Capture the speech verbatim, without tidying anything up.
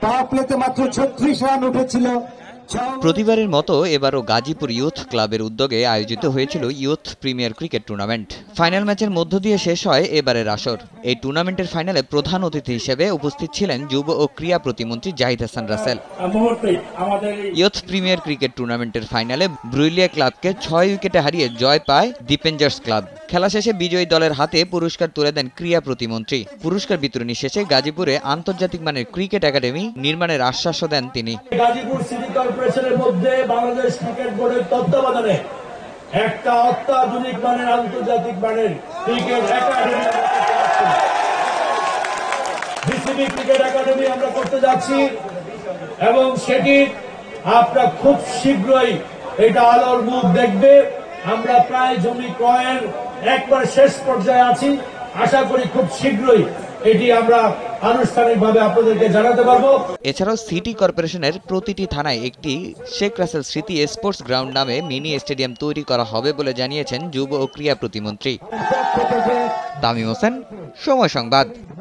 পাওয়ার প্লেতে মাত্র ছত্রিশ রান উঠেছিল। প্রতিবারের মতো এবারও গাজীপুর ইউথ ক্লাবের উদ্যোগে আয়োজিত হয়েছিল youth premier cricket tournament. Final ম্যাচের মধ্য দিয়ে শেষ হয় এবারের আসর। এই টুর্নামেন্টের ফাইনালে প্রধান অতিথি হিসেবে উপস্থিত ছিলেন যুব ও ক্রীড়া প্রতিমন্ত্রী Zahid Hasan Russel. Youth premier cricket টুর্নামেন্টের ফাইনালে ব্রুইলিয়া ক্লাবকে ছয় উইকেটে হারিয়ে জয় পায় ডিপেঞ্জার্স ক্লাব। খেলা শেষে বিজয়ী দলের হাতে পুরস্কার তুলে দেন ক্রীড়া প্রতিমন্ত্রী। পুরস্কার বিতরণী শেষে গাজীপুরে আন্তর্জাতিক মানের ক্রিকেট একাডেমি নির্মাণের আশ্বাসও দেন তিনি। গাজীপুর সিটি কর্পোরেশনের মধ্যে বাংলাদেশ ক্রিকেট বোর্ডের তত্ত্বাবধানে একটা অত্যাধুনিক মানের আন্তর্জাতিক মানের cricket academy BCB cricket academy আমরা করতে যাচ্ছি এবং সেটি আপনারা খুব শীঘ্রই এটা আলোর মুখ দেখবে। আমরা প্রায় জমি ক্রয়ের একবার শেষ পর্যায়ে আছি। আশা করি খুব শীঘ্রই এটি আমরা আনুষ্ঠানিকভাবে আপনাদেরকে জানাতে পারবো। এছাড়াও সিটি কর্পোরেশনের প্রতিটি থানায় একটি শেখ রাসেল স্মৃতি স্পোর্টস গ্রাউন্ড নামে মিনি স্টেডিয়াম তৈরি করা হবে বলে জানিয়েছেন যুব ও ক্রীড়া প্রতিমন্ত্রী। তামিম হোসেন, সময় সংবাদ।